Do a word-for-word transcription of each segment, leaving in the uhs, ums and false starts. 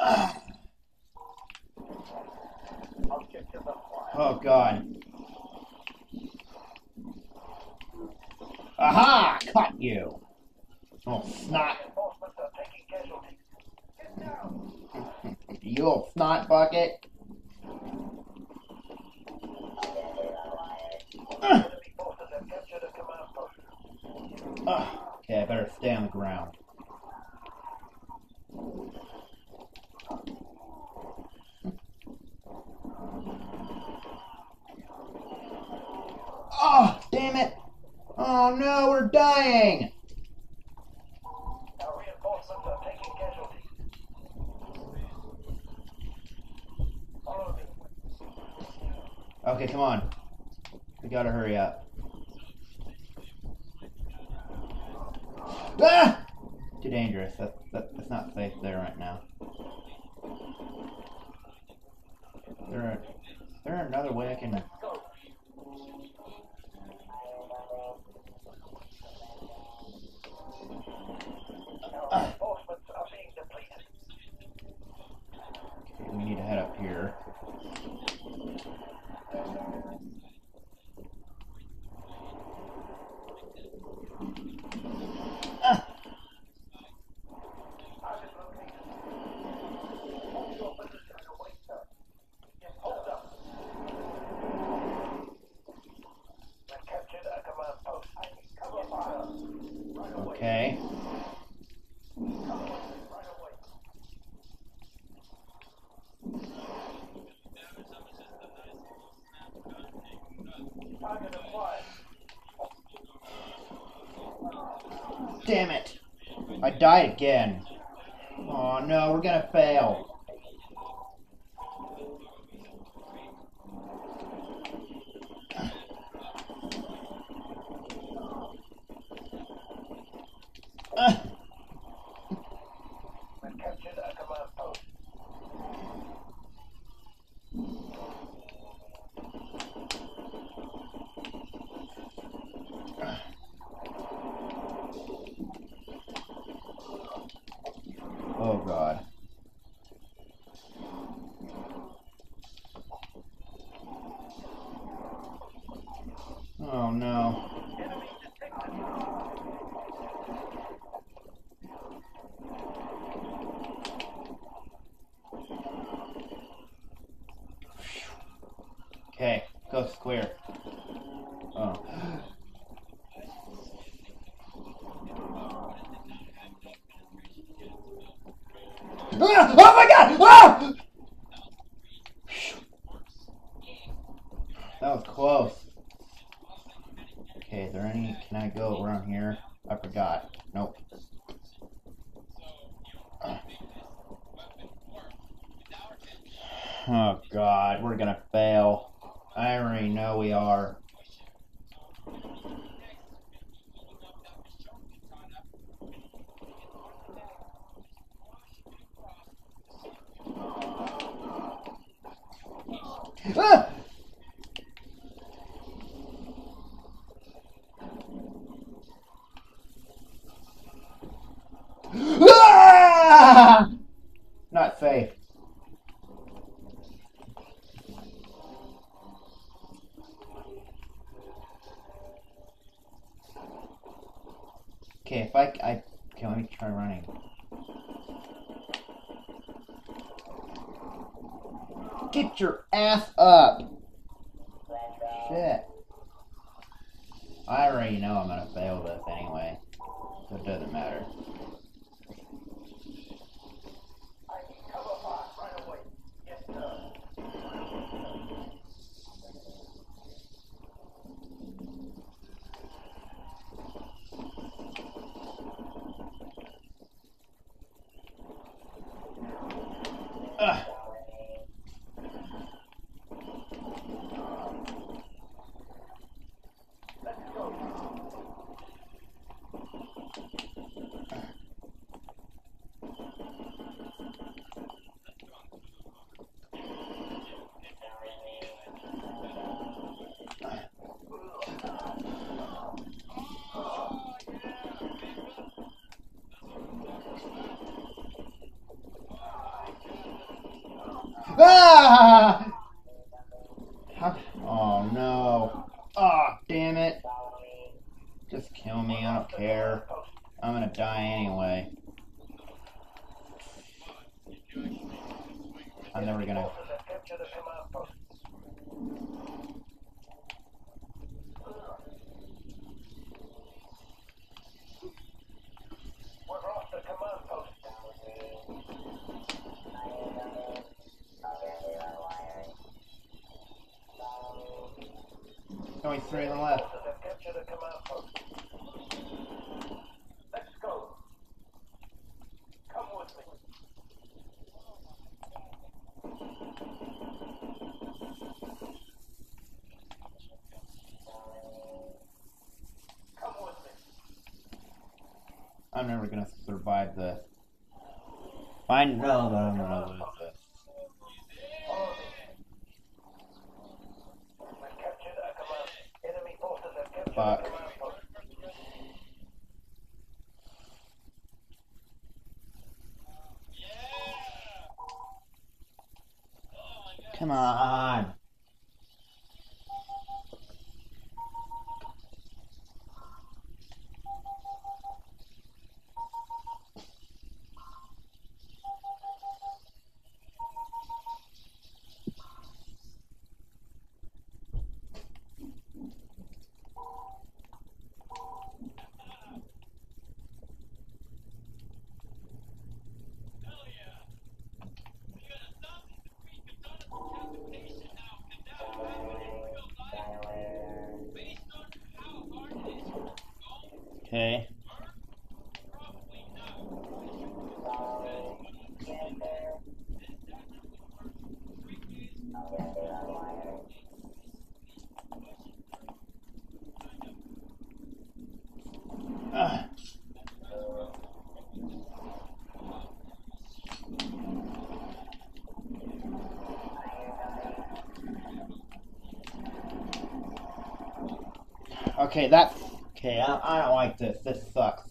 Oh god. Aha! Caught you! Oh snot. You little snot bucket. Uh. Uh. Okay, I better stay on the ground. Oh, damn it! Oh no, we're dying! Our reinforcements are taking casualties. Follow me. Okay, come on. We gotta hurry up. Ah! Too dangerous. That, that, that's not safe there right now. There, is there another way I can... Our reinforcements are being depleted. Okay, we need to head up here. Ah! Okay. Damn it! I died again. Oh no, we're gonna fail. Uh. We've captured a command post. Oh god. Oh no. Okay, coast is clear. Oh. Ah! Oh my god! Ah! That was close. Okay, is there any... Can I go around here? I forgot. Nope. Oh god, we're gonna fail. I already know we are. Ah! Ah! Not safe. Okay, if I, I, okay, let me try running. Get your ass up! Shit. I already know I'm gonna fail this anyway, so it doesn't matter. I need cover fire right away. Yes, sir. Ugh. Ah! How, oh no. Oh, damn it. Just kill me, I don't care. I'm gonna die anyway. I'm never gonna... Capture the command post. We're off the command post. Only three on the left. Capture the command post. Let's go. Come with me. Come with me. I'm never gonna survive the... I know that I'm gonna lose this. Follow me. We've captured a command. Enemy forces have captured Fuck. a command post. Come on. Okay. Ah. Okay, that's... Okay, I, I don't like this. This sucks.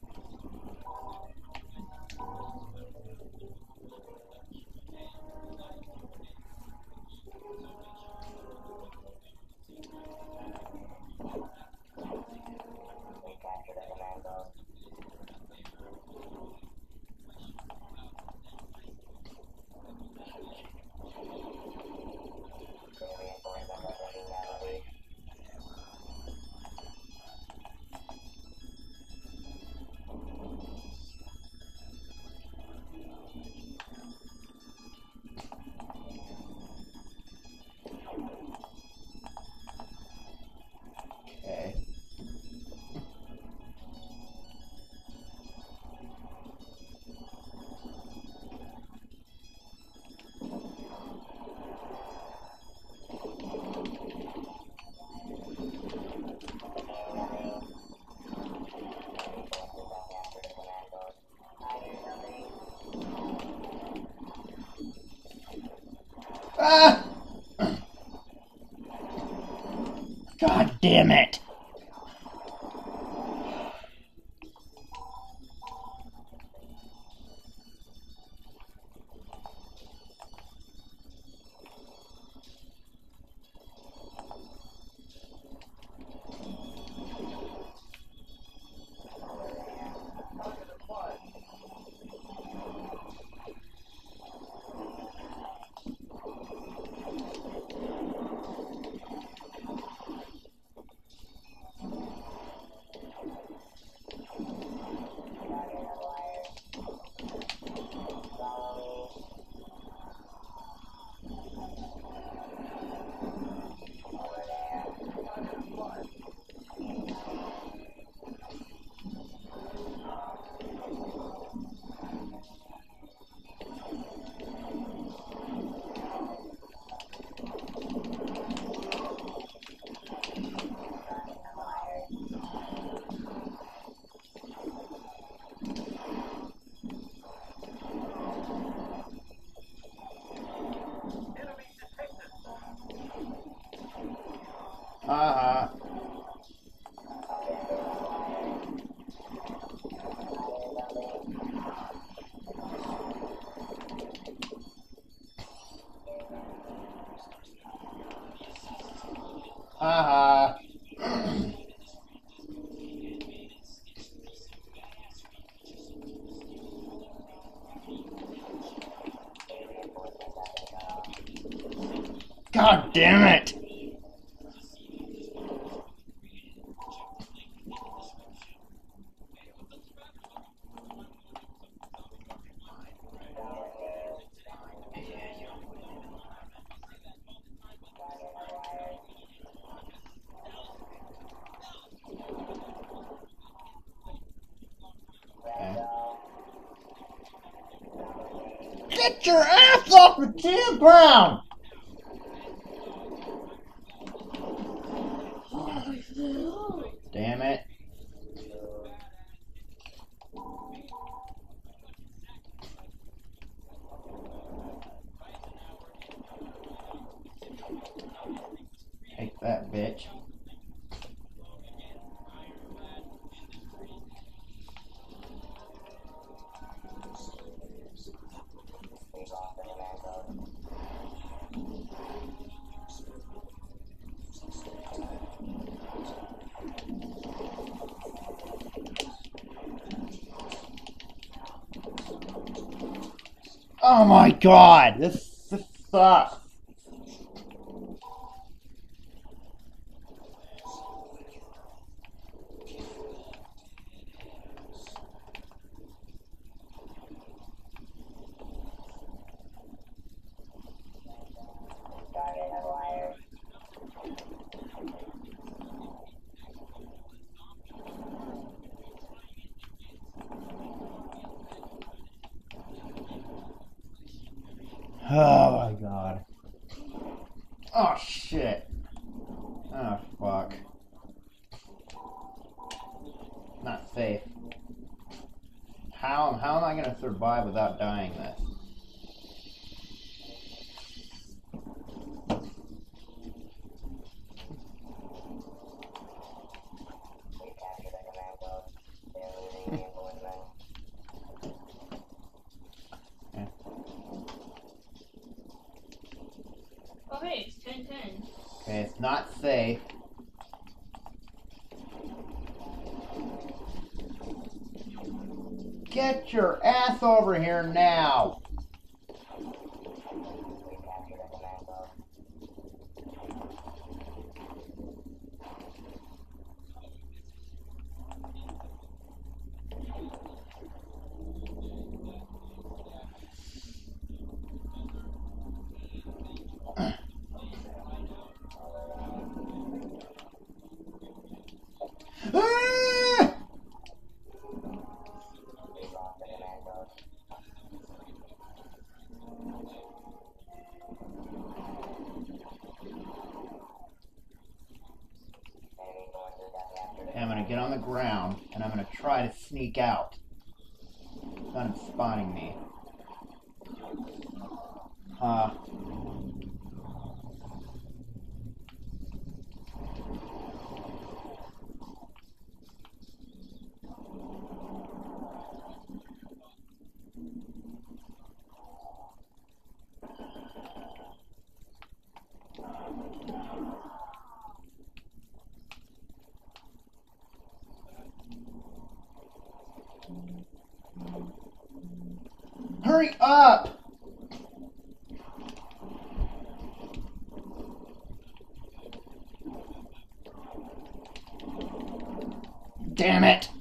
Okay. Ah! God damn it! Haha. God damn it! Get your ass off the damn ground! Damn it. Take that, bitch. Oh my god, this, this sucks. Oh my god. Oh shit. Oh fuck. Not safe. How, how am I gonna survive without dying this? Oh hey, it's ten ten. Okay, it's not safe. Get your ass over here now! Ah! I'm gonna get on the ground and I'm gonna try to sneak out. Kind of spotting me. Uh Hurry up! Damn it!